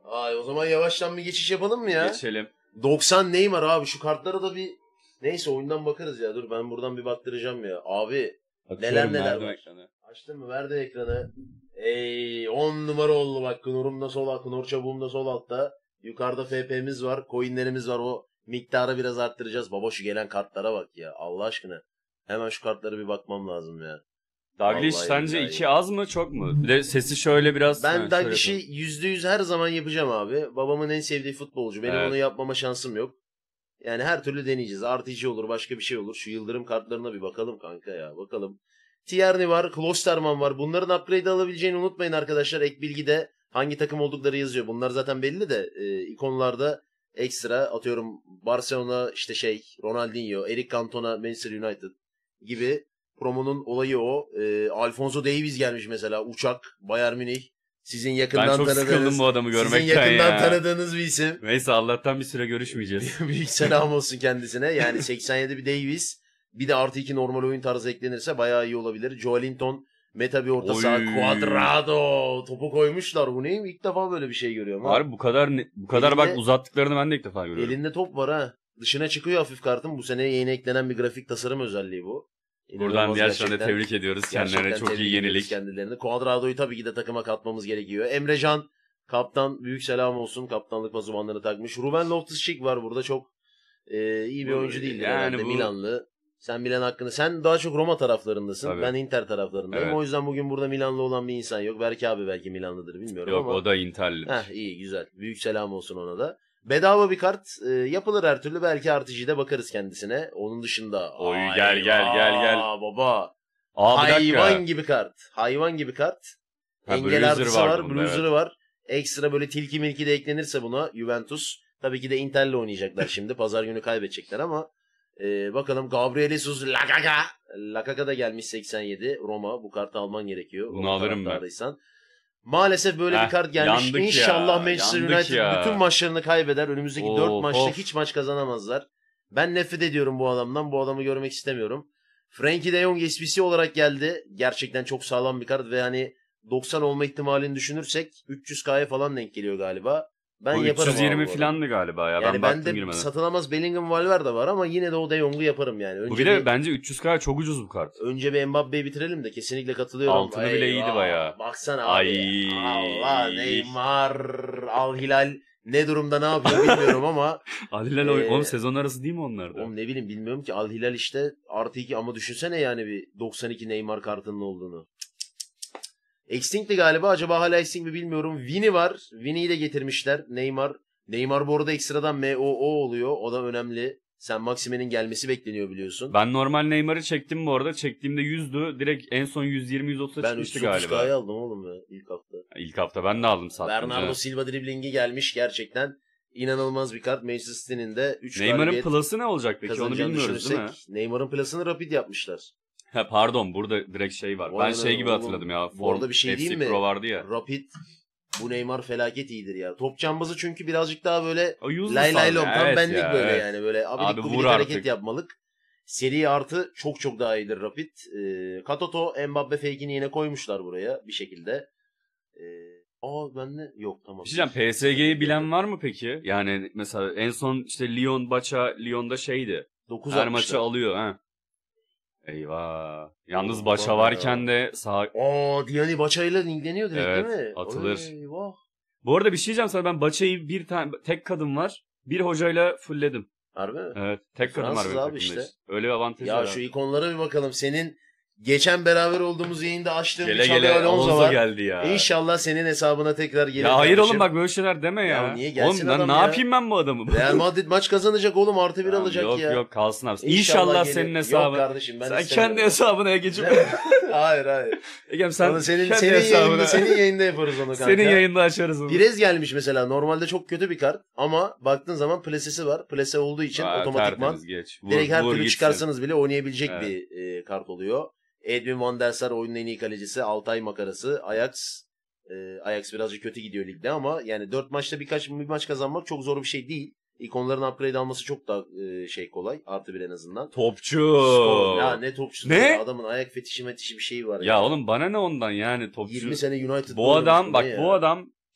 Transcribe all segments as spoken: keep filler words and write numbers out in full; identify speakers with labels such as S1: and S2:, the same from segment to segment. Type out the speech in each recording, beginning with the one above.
S1: Ay o zaman yavaştan bir geçiş yapalım mı ya?
S2: Geçelim.
S1: doksan Neymar abi, şu kartlara da bir neyse oyundan bakarız ya. Dur ben buradan bir baktıracağım ya. Abi
S2: Bakıyorum,
S1: neler neler var.
S2: Ekranı.
S1: Açtın mı? Verdi ekranı. Ey on numara oldu bak. Kınorum da sol alt. Kınor çabuğum da sol altta. Yukarıda F P'miz var. Coinlerimiz var. O miktarı biraz arttıracağız. Baba şu gelen kartlara bak ya. Allah aşkına. Hemen şu kartlara bir bakmam lazım ya.
S2: Dalglish sence iki az mı çok mu? Bir de sesi şöyle biraz.
S1: Ben Dalglish'i yüzde yüz her zaman yapacağım abi. Babamın en sevdiği futbolcu. Benim evet. onu yapmama şansım yok. Yani her türlü deneyeceğiz. Artı iki olur, başka bir şey olur. Şu Yıldırım kartlarına bir bakalım kanka ya. Bakalım. Tierney var, Klosterman var. Bunların upgrade alabileceğini unutmayın arkadaşlar. Ek bilgide hangi takım oldukları yazıyor. Bunlar zaten belli de e, ikonlarda ekstra atıyorum Barcelona işte şey Ronaldinho, Eric Cantona, Manchester United gibi promonun olayı o. E, Alphonso Davies gelmiş mesela, uçak, Bayern Münih. Sizin yakından
S2: ben çok
S1: tanıdığınız,
S2: sıkıldım bu adamı görmekten
S1: sizin yakından
S2: ya.
S1: tanıdığınız bir isim.
S2: Neyse Allah'tan bir süre görüşmeyeceğiz.
S1: Büyük selam olsun kendisine. Yani seksen yedi bir Davies. Bir de artı iki normal oyun tarzı eklenirse bayağı iyi olabilir. Joelinton, meta bir orta saha, Cuadrado topu koymuşlar. Bu neyim? İlk defa böyle bir şey görüyorum.
S2: Var bu kadar bu kadar elinde, bak uzattıklarını ben de ilk defa görüyorum.
S1: Elinde top var ha. Dışına çıkıyor hafif kartın. Bu sene yeni eklenen bir grafik tasarım özelliği bu.
S2: İnanılmaz. Buradan gerçekten de tebrik ediyoruz kendilerine, çok iyi yenilik.
S1: Kendilerini. Cuadrado'yu tabii ki de takıma katmamız gerekiyor. Emrecan kaptan, büyük selam olsun. Kaptanlık pazumanları takmış. Ruben Loftus-Cheek var burada, çok e, iyi bir bu, oyuncu değildir yani herhalde. Bu... Milanlı. Sen Milan hakkında. Sen daha çok Roma taraflarındasın. Tabii. Ben Inter taraflarındayım. Evet. O yüzden bugün burada Milanlı olan bir insan yok. Belki abi belki Milanlıdır bilmiyorum
S2: yok,
S1: ama.
S2: Yok o da Inter'lidir.
S1: Heh, iyi güzel. Büyük selam olsun ona da. Bedava bir kart e, yapılır her türlü. Belki artıcıda bakarız kendisine. Onun dışında.
S2: Oy ay, gel gel gel gel.
S1: Baba.
S2: Aa,
S1: hayvan gibi kart. Hayvan gibi kart. Ha, Engel artısı var. Bruiser'ı evet. var. Ekstra böyle tilki milki de eklenirse buna Juventus. Tabii ki de Inter'le oynayacaklar şimdi. Pazar günü kaybedecekler ama. Ee, bakalım Gabriel Jesus Lakaka. Lakaka da gelmiş seksen yedi. Roma. Bu kartı alman gerekiyor.
S2: Bunu alırım ben.
S1: Maalesef böyle Heh, bir kart gelmiş. İnşallah ya, Manchester United ya. bütün maçlarını kaybeder. Önümüzdeki oh, dört maçta oh. hiç maç kazanamazlar. Ben nefret ediyorum bu adamdan. Bu adamı görmek istemiyorum. Frankie de Jong S B C olarak geldi. Gerçekten çok sağlam bir kart ve hani doksan olma ihtimalini düşünürsek üç yüz K'ya falan denk geliyor galiba. Ben
S2: bu
S1: yaparım
S2: üç yüz yirmi falandı galiba ya.
S1: Yani
S2: ben
S1: bende
S2: girmeden.
S1: satılamaz Bellingham Valverde var ama yine de o De Jong'u yaparım yani. Önce
S2: bu bir de
S1: bir,
S2: bence üç yüz K çok ucuz bu kart.
S1: Önce bir Mbappe'yi bitirelim de kesinlikle katılıyorum.
S2: Altını Ay, bile iyiydi bayağı.
S1: Baksana abi. Ay. Allah Neymar, Al Hilal ne durumda ne yapıyor bilmiyorum ama.
S2: Al Hilal e, oğlum sezon arası değil mi onlarda?
S1: Oğlum ne bileyim bilmiyorum ki. Al Hilal işte artı iki ama düşünsene yani bir doksan iki Neymar kartının olduğunu. Extinct'ti galiba, acaba hala Extinct mi bilmiyorum. Vini var. Vini'yi de getirmişler. Neymar. Neymar bu arada ekstradan M O O oluyor. O da önemli. Sen Maxime'nin gelmesi bekleniyor biliyorsun.
S2: Ben normal Neymar'ı çektim bu arada. Çektiğimde yüzdü. Direkt en son yüz yirmi yüz otuz'a çıkmıştı galiba. Ben üç yüz otuz
S1: K'yı aldım oğlum ya ilk hafta.
S2: İlk hafta ben de aldım sattım.
S1: Bernardo canım. Silva dribling'i gelmiş gerçekten. İnanılmaz bir kart. Manchester City'nin de üç
S2: Neymar'ın plus'ı ne olacak peki onu bilmiyoruz değil mi?
S1: Neymar'ın plus'ını Rapid yapmışlar.
S2: Ha pardon, burada direkt şey var. Vay ben şey gibi oğlum. hatırladım ya.
S1: Bu arada bir şey diyeyim mi?
S2: Pro vardı ya.
S1: Rapid. Bu Neymar felaket iyidir ya. Top cambazı çünkü birazcık daha böyle lay lay lom. Tam evet benlik ya, böyle evet. yani. Böyle abidik gubidik hareket yapmalık. Seri artı çok çok daha iyidir Rapid. Ee, Katoto, Mbappe fake'ini yine koymuşlar buraya bir şekilde. Ee, aa ben de yok tamam.
S2: Bir şey diyeceğim, P S G'yi bilen var mı peki? Yani mesela en son işte Lyon, Baça, Lyon'da şeydi. dokuz Her maçı alıyor ha. Eyvah. Yalnız Baça varken de sağ...
S1: Aa Diani Baça'yla linkleniyor direkt
S2: evet,
S1: değil mi?
S2: atılır.
S1: Eyvah.
S2: Bu arada bir şey diyeceğim sana, ben Baça'yı bir tane tek kadın var. Bir hocayla fullledim.
S1: Harbi mi?
S2: Evet. Tek kadın
S1: Fransız
S2: var benim
S1: abi işte.
S2: Öyle bir avantajı
S1: ya
S2: var.
S1: Ya şu ikonlara bir bakalım. Senin geçen beraber olduğumuz yayında açtığım
S2: gele
S1: bir Xabi Alonso var.
S2: Geldi ya.
S1: İnşallah senin hesabına tekrar gelir.
S2: Ya hayır kardeşim. Oğlum bak böyle şeyler deme ya.
S1: Ya niye gelsin
S2: oğlum,
S1: adam
S2: ne
S1: ya?
S2: yapayım ben bu adamı?
S1: Real Madrid maç kazanacak oğlum, artı bir alacak
S2: yok,
S1: ya.
S2: Yok yok kalsın abi. İnşallah,
S1: İnşallah
S2: senin hesabın.
S1: Yok kardeşim ben
S2: sen kendi hesabına Ege'cim.
S1: hayır hayır.
S2: Egem sen
S1: onu senin, senin, yayında, senin yayında yaparız onu kanka.
S2: Senin yayında açarız onu.
S1: Pirez gelmiş mesela, normalde çok kötü bir kart ama baktığın zaman plasesi var. Plase olduğu için Aa, otomatikman vur, direkt her türlü çıkarsanız bile oynayabilecek evet. bir e, kart oluyor. Edwin van der Sar oyunun en iyi kalecisi. Altay makarası. Ajax e, Ajax birazcık kötü gidiyor ligde ama yani dört maçta birkaç bir maç kazanmak çok zor bir şey değil. İkonların upgrade alması çok da e, şey kolay. Artı bir en azından.
S2: Topçu.
S1: Skor. Ya ne topçusu?
S2: Ne?
S1: Ya. Adamın ayak fetişi metişi bir şeyi var.
S2: Ya, ya oğlum bana ne ondan yani topçu.
S1: yirmi sene United.
S2: Bu adam bak ya. bu adam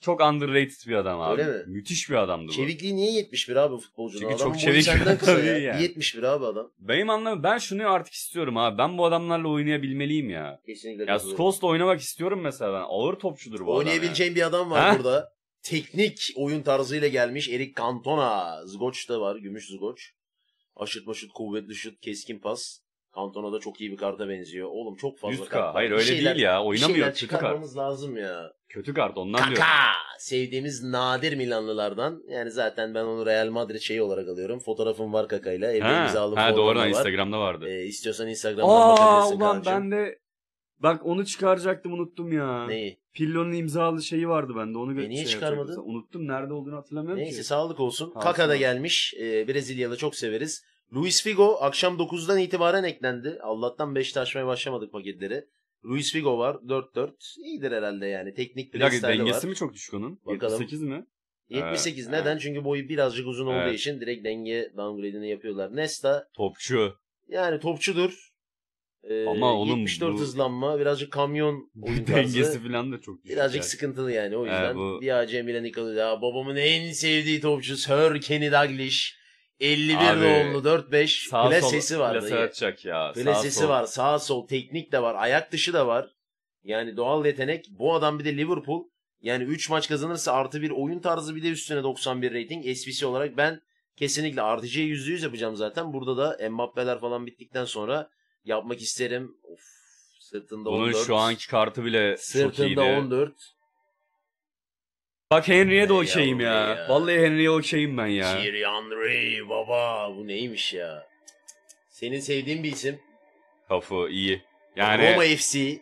S2: çok underrated bir adam abi.
S1: Öyle mi?
S2: Müthiş bir adamdı bu.
S1: Çevikliği niye yetmiş bir abi futbolcunun?
S2: Çünkü
S1: Adamın
S2: çok
S1: boyu
S2: çevik
S1: senden kısa ya.
S2: yani.
S1: yetmiş bir abi adam.
S2: Benim anlamı ben şunu artık istiyorum abi. Ben bu adamlarla oynayabilmeliyim ya.
S1: Kesinlikle.
S2: Ya Scholes'la oynamak istiyorum mesela ben. Ağır topçudur bu adam.
S1: Oynayabileceğin bir adam var
S2: ha?
S1: burada. Teknik oyun tarzıyla gelmiş Eric Cantona. Zgoç da var. Gümüş Zgoç. Aşıt maşıt, kuvvetli şut, keskin pas. Cantona da çok iyi bir karta benziyor. Oğlum çok fazla
S2: yüz K.
S1: kart var.
S2: Hayır
S1: Bir
S2: öyle
S1: şeyler,
S2: değil ya. Oynamıyor.
S1: Kötü
S2: Kötü kart.
S1: lazım ya.
S2: Kötü kart ondan
S1: Kaka!
S2: diyorum.
S1: Sevdiğimiz nadir Milanlılardan. Yani zaten ben onu Real Madrid şeyi olarak alıyorum. Fotoğrafım var Kaka'yla. Evde
S2: Ha,
S1: imzalı
S2: ha doğru
S1: var.
S2: Instagram'da vardı.
S1: Ee, istiyorsan Instagram'dan
S2: Aa
S1: bakabilirsin
S2: ulan
S1: kancım.
S2: ben de bak onu çıkaracaktım unuttum ya.
S1: Neyi?
S2: Pirlo'nun imzalı şeyi vardı bende. Onu
S1: E niye
S2: şey
S1: çıkarmadın?
S2: yapacaktım. Unuttum nerede olduğunu hatırlamıyorum
S1: Neyse
S2: ki.
S1: sağlık olsun.
S2: Sağ
S1: Kaka da
S2: olsun.
S1: gelmiş. Ee, Brezilyalı çok severiz. Luis Figo akşam dokuzdan itibaren eklendi. Allah'tan beşte açmaya başlamadık paketleri. Luis Figo var. dört dört. İyidir herhalde yani. Teknik
S2: Bir dakika
S1: preslerle var.
S2: dengesi mi çok düşük onun?
S1: Bakalım.
S2: yetmiş sekiz mi?
S1: yetmiş sekiz.
S2: Ee,
S1: Neden?
S2: evet.
S1: Çünkü boyu birazcık uzun olduğu
S2: Evet.
S1: için direkt denge downgrade'ini yapıyorlar. Nesta
S2: Topçu.
S1: yani topçudur. Ee,
S2: Ama oğlum
S1: yetmiş dört
S2: bu-
S1: hızlanma. Birazcık kamyon oyun
S2: Dengesi
S1: tarzı.
S2: falan da çok düşük.
S1: Birazcık
S2: yani.
S1: sıkıntılı yani. O yüzden
S2: Evet, bu-
S1: bir A C Milan yıkılıyor. Ya babamın en sevdiği topçu Sir Kenny Dalglish. elli bir
S2: Abi,
S1: doğumlu dört beş.
S2: Sağ
S1: Plasesi
S2: sol
S1: var.
S2: plase atacak ya. Sağ
S1: Plasesi
S2: sol.
S1: var. Sağ sol teknik de var. Ayak dışı da var. Yani doğal yetenek. Bu adam bir de Liverpool. Yani üç maç kazanırsa artı bir oyun tarzı bir de üstüne doksan bir rating. S V C olarak ben kesinlikle artıcıya yüzde yüz yapacağım zaten. Burada da Mbappe'ler falan bittikten sonra yapmak isterim. Of, sırtında
S2: Bunun
S1: on dört.
S2: şu anki kartı bile çok
S1: Sırtında
S2: iyiydi.
S1: on dört.
S2: Bak Henry'e de
S1: Ne
S2: okeyim ya.
S1: yavrum ya.
S2: Vallahi Henry'e okeyim ben ya.
S1: Thierry Henry baba bu neymiş ya. Senin sevdiğin bir isim.
S2: Kafu iyi. Yani
S1: Roma F C.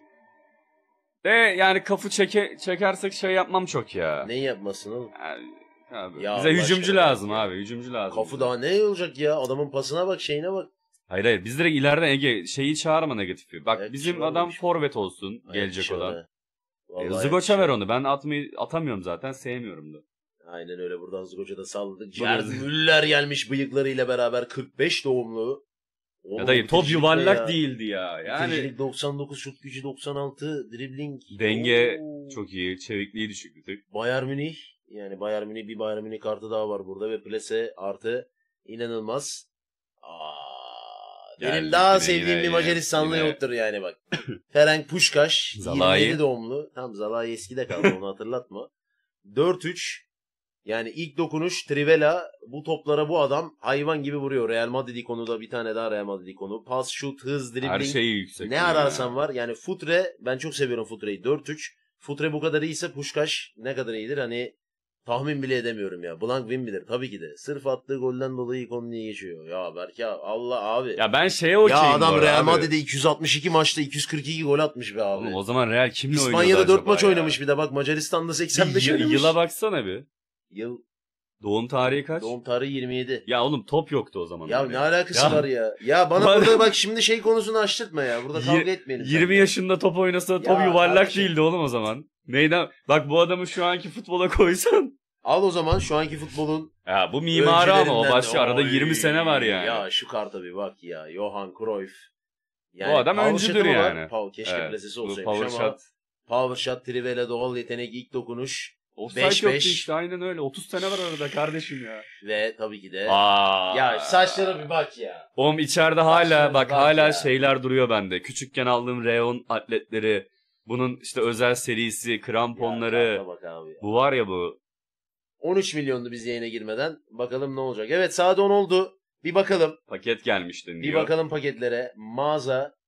S2: de yani kafu çeke, çekersek şey yapmam çok ya.
S1: Ne yapmasın oğlum?
S2: Yani, abi,
S1: Ya
S2: bize
S1: Allah
S2: hücumcu
S1: aşkına
S2: lazım
S1: ya.
S2: abi. Hücumcu lazım.
S1: Kafu
S2: bize.
S1: daha ne olacak ya? Adamın pasına bak, şeyine bak.
S2: Hayır hayır biz direkt ileriden Ege şeyi çağırma negatifi. Bak
S1: Ayak
S2: bizim
S1: dışı
S2: adam
S1: olmuş.
S2: forvet olsun
S1: Ayak
S2: gelecek
S1: dışı
S2: olan.
S1: o da.
S2: E,
S1: Vallahi ayak
S2: Zgoç'a
S1: dışı.
S2: ver onu. Ben atmayı atamıyorum zaten. Sevmiyorum da.
S1: Aynen öyle, buradan Zgoç'a da salladık.
S2: Bu
S1: Gerd
S2: biraz-
S1: Müller gelmiş bıyıklarıyla beraber, kırk beş doğumlu. Oğlum,
S2: Ya dayı top
S1: bitiricilik ne
S2: yuvarlak
S1: ya?
S2: değildi ya. Yani
S1: Bitiricilik doksan dokuz, şut gücü doksan altı, dribbling.
S2: denge
S1: Oo.
S2: çok iyi. Çevikliği düşük bir tık.
S1: Bayern Münih. Yani Bayern Münih, bir Bayern Münih kartı daha var burada ve plase artı inanılmaz. Aa, benim
S2: Geldi
S1: daha
S2: yine,
S1: sevdiğim
S2: yine,
S1: bir
S2: yine,
S1: Macaristanlı
S2: yine.
S1: yoktur yani bak. Ferenc Puskás,
S2: Zalai.
S1: yirmi yedi doğumlu. Tam Zalai eskide kaldı, onu hatırlatma. dört üç. Yani ilk dokunuş Trivela, bu toplara bu adam hayvan gibi vuruyor. Real Madrid ikonu da bir tane daha Real Madrid ikonu. Pas, şut, hız, dribbling.
S2: Her şeyi yüksek.
S1: Ne ararsan var. Yani Futre, ben çok seviyorum Futre'yi. dört üç. Futre bu kadar iyiyse Puskás ne kadar iyidir hani tahmin bile edemiyorum ya. Blank win bilir tabii ki de. Sırf attığı golden dolayı ikonu niye geçiyor? Ya Berke Allah abi.
S2: Ya ben şeye okeyim.
S1: Ya adam
S2: bu arada
S1: Real
S2: abi.
S1: Madrid'e iki yüz altmış iki maçta iki yüz kırk iki gol atmış be abi.
S2: Oğlum, o zaman Real kimle oynuyordu
S1: İspanya'da dört
S2: acaba
S1: maç
S2: ya?
S1: oynamış bir de bak, Macaristan'da seksen beş
S2: Y-
S1: oynamış.
S2: Yıla baksana bir.
S1: Yıl
S2: Doğum tarihi kaç?
S1: doğum tarihi yirmi yedi.
S2: Ya oğlum top yoktu o zaman.
S1: Ya
S2: hani.
S1: ne alakası
S2: Ya.
S1: var ya? Ya bana
S2: Bana-
S1: burada bak şimdi şey konusunu açtırtma ya. Burada kavga
S2: Y-
S1: etmeyelim.
S2: yirmi
S1: seninle.
S2: yaşında top oynasa top
S1: Ya
S2: yuvarlak
S1: kardeşim.
S2: değildi oğlum o zaman. Neyden? Bak bu adamı şu anki futbola koysan.
S1: Al o zaman şu anki futbolun
S2: Ya bu mimarı ama o
S1: öncülerinden-
S2: başka arada
S1: Oy,
S2: yirmi sene var yani.
S1: Ya şu karta bir bak ya. Johan Cruyff.
S2: Bu adam
S1: power
S2: öncüdür
S1: shot'ı mı var?
S2: yani.
S1: Power, keşke
S2: Evet,
S1: plasesi
S2: bu
S1: olsaymış
S2: power
S1: ama.
S2: shot.
S1: Power shot, Trivela, doğal yetenek, ilk dokunuş.
S2: Offside
S1: beş
S2: yoktu
S1: beş.
S2: işte aynen öyle. otuz sene var arada kardeşim ya.
S1: Ve tabii ki de.
S2: Aa.
S1: Ya saçlara bir bak ya.
S2: Oğlum içeride hala
S1: Saçlara
S2: bak
S1: bak
S2: hala
S1: ya.
S2: şeyler duruyor bende. Küçükken aldığım Reon atletleri. Bunun işte özel serisi, kramponları.
S1: Ya, karta bak abi ya.
S2: Bu var ya bu.
S1: on üç milyondu biz yayına girmeden. Bakalım ne olacak. Evet, saat on oldu. Bir bakalım.
S2: Paket gelmişti
S1: Bir
S2: diyor.
S1: bakalım paketlere. Mağaza